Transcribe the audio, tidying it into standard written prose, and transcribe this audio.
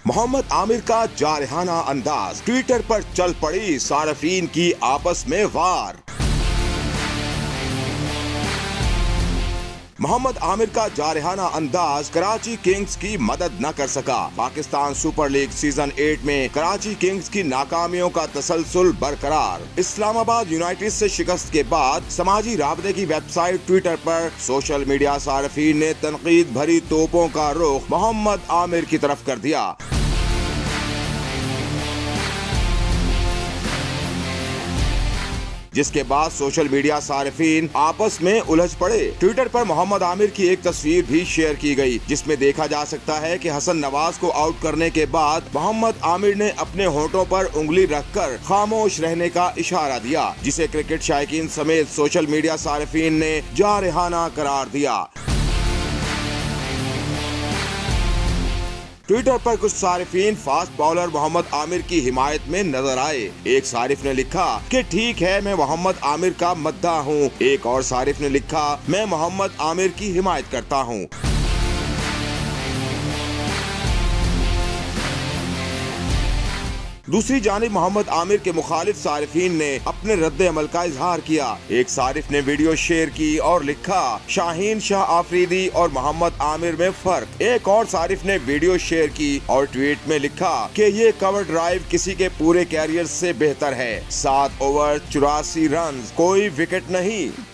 मोहम्मद आमिर का जारहाना अंदाज, ट्विटर पर चल पड़ी सार्फिन की आपस में वार। मोहम्मद आमिर का जारहाना अंदाज कराची किंग्स की मदद न कर सका। पाकिस्तान सुपर लीग सीजन 8 में कराची किंग्स की नाकामियों का तसलसल बरकरार। इस्लामाबाद यूनाइटेड से शिकस्त के बाद समाजी राबते की वेबसाइट ट्विटर पर सोशल मीडिया सार्फिन ने तनकीद भरी तोपों का रुख मोहम्मद आमिर की तरफ कर दिया। जिसके बाद सोशल मीडिया सार्फिन आपस में उलझ पड़े। ट्विटर पर मोहम्मद आमिर की एक तस्वीर भी शेयर की गई, जिसमें देखा जा सकता है कि हसन नवाज को आउट करने के बाद मोहम्मद आमिर ने अपने होठों पर उंगली रखकर खामोश रहने का इशारा दिया, जिसे क्रिकेट शायकीन समेत सोशल मीडिया सार्फिन ने जारहाना करार दिया। ट्विटर पर कुछ सारिफीन फास्ट बॉलर मोहम्मद आमिर की हिमायत में नजर आए। एक सारिफ ने लिखा कि ठीक है, मैं मोहम्मद आमिर का मद्दाह हूँ। एक और सारिफ ने लिखा, मैं मोहम्मद आमिर की हिमायत करता हूँ। दूसरी जानिब मोहम्मद आमिर के मुखालिफ सारिफीन ने अपने रद्द अमल का इजहार किया। एक सारिफ ने वीडियो शेयर की और लिखा, शाहीन शाह आफरीदी और मोहम्मद आमिर में फर्क। एक और सारिफ ने वीडियो शेयर की और ट्वीट में लिखा कि ये कवर ड्राइव किसी के पूरे कैरियर से बेहतर है। 7 ओवर 84 रन, कोई विकेट नहीं।